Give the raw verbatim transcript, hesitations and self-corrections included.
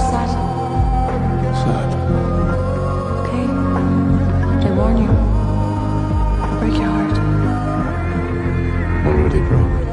sad? Sad. Okay. I warn you. I'll break your heart. Already broke.